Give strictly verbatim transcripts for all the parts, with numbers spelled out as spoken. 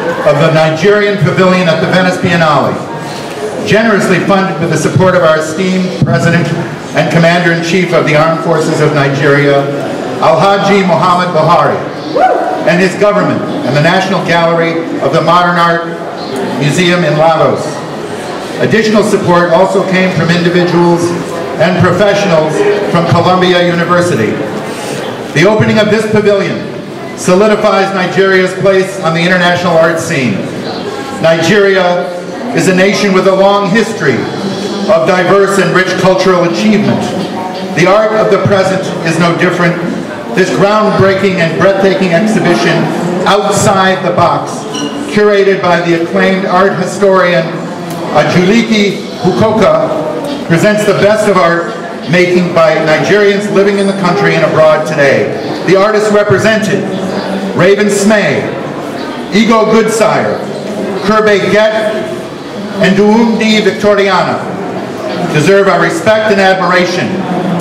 of the Nigerian Pavilion at the Venice Biennale, generously funded with the support of our esteemed President and Commander-in-Chief of the Armed Forces of Nigeria, Alhaji Muhammad Buhari, and his government and the National Gallery of the Modern Art Museum in Lagos. Additional support also came from individuals and professionals from Columbia University. The opening of this pavilion solidifies Nigeria's place on the international art scene. Nigeria is a nation with a long history of diverse and rich cultural achievement. The art of the present is no different. This groundbreaking and breathtaking exhibition, Outside the Box, curated by the acclaimed art historian Ajuliki Bukoka, presents the best of art making by Nigerians living in the country and abroad today. The artists represented: Raven Smay, Ego Goodsire, Kirbe Get, and Duumdi Victoriana deserve our respect and admiration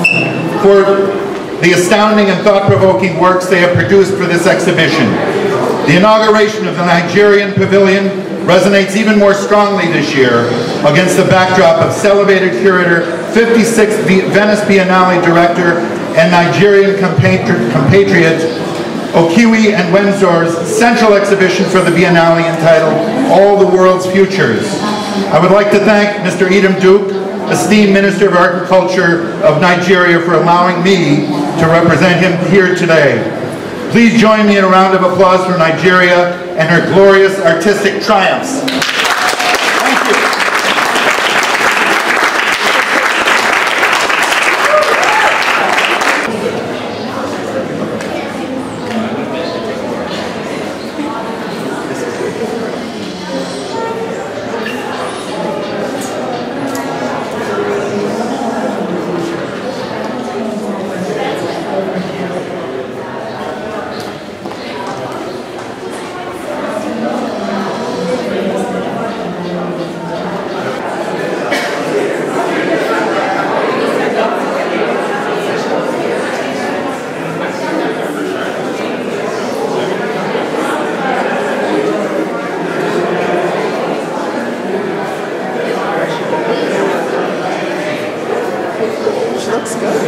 for the astounding and thought-provoking works they have produced for this exhibition. The inauguration of the Nigerian Pavilion resonates even more strongly this year against the backdrop of celebrated curator, fifty-sixth Venice Biennale director, and Nigerian compatriot Okiwi and Wenzor's central exhibition for the Biennale entitled All the World's Futures. I would like to thank Mister Edom Duke, esteemed Minister of Art and Culture of Nigeria, for allowing me to represent him here today. Please join me in a round of applause for Nigeria and her glorious artistic triumphs. Thank you. Looks good.